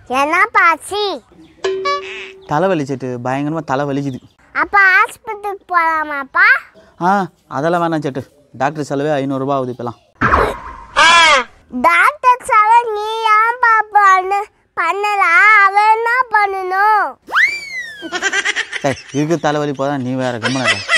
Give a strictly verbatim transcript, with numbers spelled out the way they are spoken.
என்னப்பா ஆச்சு? தலைவலி செட்டு பயங்கரமாக தலை வலிக்குது. அப்போ ஆஸ்பத்திரிக்கு போகலாமாப்பா? ஆ அதெல்லாம் வேணாம் செட்டு. டாக்டர் செலவே ஐநூறுரூபா ஆகுது இப்போலாம். டாக்டர் செலவு நீ ஏன் பாப்பான்னு பண்ணலாம், அவன் என்ன பண்ணணும்? சரி, இருக்கிற தலைவலி போதான், நீ வேற கம்மனடா.